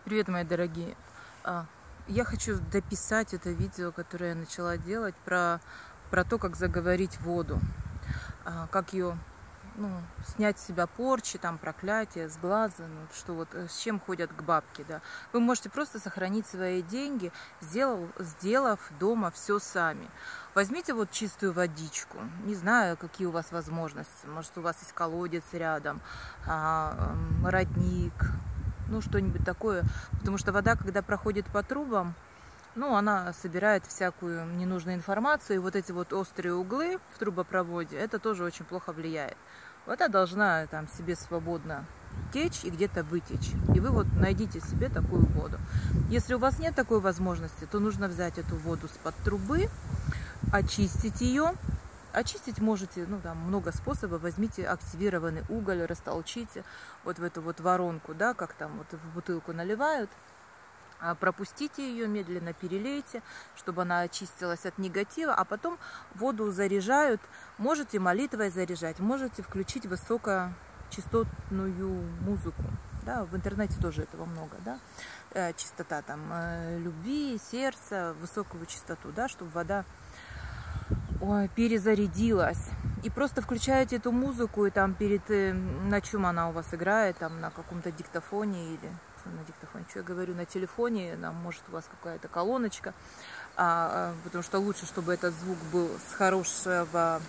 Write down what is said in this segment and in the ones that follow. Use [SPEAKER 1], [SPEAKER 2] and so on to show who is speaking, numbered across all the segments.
[SPEAKER 1] Привет, мои дорогие. Я хочу дописать это видео, которое я начала делать, про то, как заговорить воду, как ее, снять с себя порчи, там, проклятия, сглаза, что вот с чем ходят к бабке, да. Вы можете просто сохранить свои деньги, сделав дома все сами. Возьмите вот чистую водичку, не знаю, какие у вас возможности, может, у вас есть колодец рядом, родник, что-нибудь такое, потому что вода, когда проходит по трубам, она собирает всякую ненужную информацию, и вот эти вот острые углы в трубопроводе, это тоже очень плохо влияет. Вода должна там себе свободно течь и где-то вытечь, и вы вот найдите себе такую воду. Если у вас нет такой возможности, то нужно взять эту воду с-под трубы, очистить ее. Очистить можете, там много способов. Возьмите активированный уголь, растолчите вот в эту вот воронку, да, как там вот в бутылку наливают. Пропустите ее, медленно перелейте, чтобы она очистилась от негатива, а потом воду заряжают. Можете молитвой заряжать, можете включить высокочастотную музыку. Да, в интернете тоже этого много, да. Частота там любви, сердца, высокую частоту, да, чтобы вода перезарядилась. И просто включаете эту музыку, и там на чем она у вас играет, там на каком-то диктофоне или на диктофоне, что я говорю, на телефоне, может у вас какая-то колоночка, потому что лучше, чтобы этот звук был с хорошего,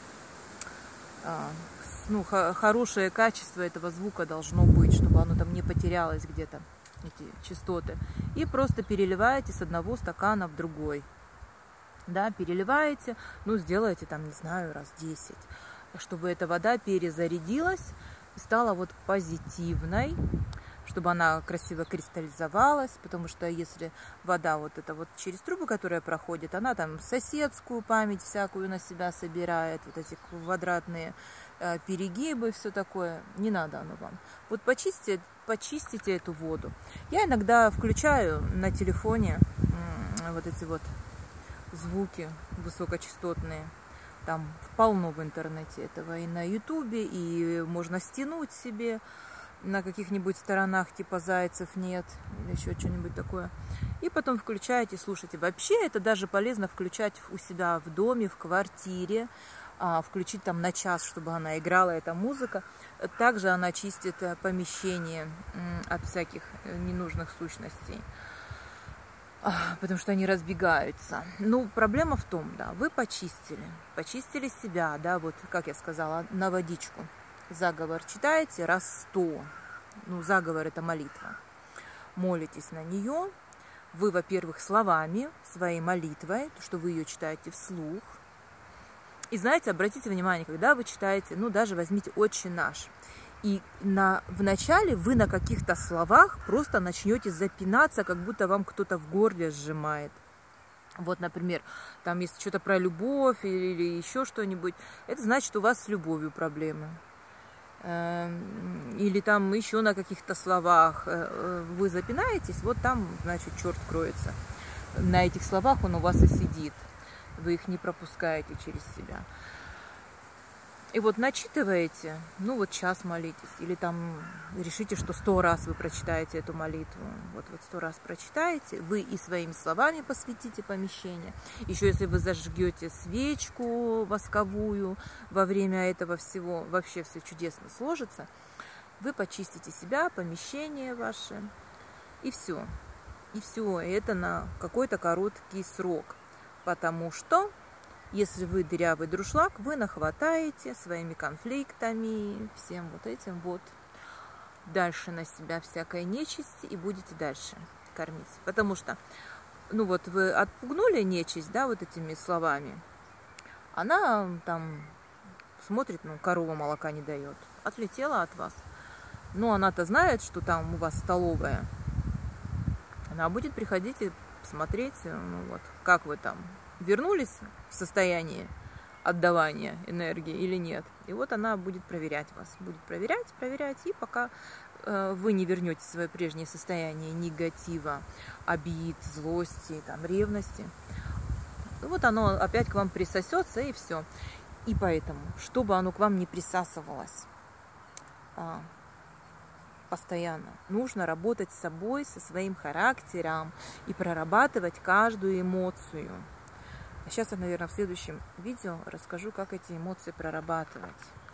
[SPEAKER 1] хорошее качество этого звука должно быть, чтобы оно там не потерялось где-то, эти частоты. И просто переливаете с одного стакана в другой. Да, переливаете, сделаете там, не знаю, раз 10, чтобы эта вода перезарядилась и стала вот позитивной, чтобы она красиво кристаллизовалась, потому что если вода вот эта вот через трубы, которая проходит, она там соседскую память всякую на себя собирает, вот эти квадратные перегибы, все такое, не надо оно вам. Вот почистите эту воду. Я иногда включаю на телефоне вот эти вот звуки высокочастотные, там полно в интернете этого, и на ютубе, и можно стянуть себе на каких-нибудь сторонах, типа зайцев нет, или еще что-нибудь такое, и потом включаете, слушайте. Вообще это даже полезно включать у себя в доме, в квартире, включить там на час, чтобы она играла, эта музыка. Также она чистит помещение от всяких ненужных сущностей, потому что они разбегаются. Проблема в том, да, вы почистили себя, да, вот, как я сказала, на водичку. Заговор читаете раз 100. Заговор — это молитва. Молитесь на нее. Вы, во-первых, словами, своей молитвой, то, что вы ее читаете вслух. И знаете, обратите внимание, когда вы читаете, даже возьмите «Отче наш», и вначале вы на каких-то словах просто начнете запинаться, как будто вам кто-то в горле сжимает. Вот, например, там есть что-то про любовь или еще что-нибудь, это значит, у вас с любовью проблемы. Или там еще на каких-то словах вы запинаетесь, вот там, значит, черт кроется. На этих словах он у вас и сидит. Вы их не пропускаете через себя. И вот начитываете, час молитесь, или там решите, что 100 раз вы прочитаете эту молитву. Вот 100 раз прочитаете, вы и своими словами посвятите помещение. Еще если вы зажгете свечку восковую во время этого всего, вообще все чудесно сложится. Вы почистите себя, помещение ваше, и все. И все, и это на какой-то короткий срок, потому что если вы дырявый друшлаг, вы нахватаете своими конфликтами, всем вот этим вот дальше на себя всякой нечисти и будете дальше кормить. Потому что, вы отпугнули нечисть, да, вот этими словами, она там смотрит, корова молока не дает, отлетела от вас. Она-то знает, что там у вас столовая. Она будет приходить и смотреть, как вы там вернулись в состояние отдавания энергии или нет. И вот она будет проверять вас. Будет проверять, и пока вы не вернете свое прежнее состояние негатива, обид, злости, там, ревности, вот оно опять к вам присосется, и все. И поэтому, чтобы оно к вам не присасывалось, постоянно. Нужно работать с собой, со своим характером и прорабатывать каждую эмоцию. А сейчас я, наверное, в следующем видео расскажу, как эти эмоции прорабатывать.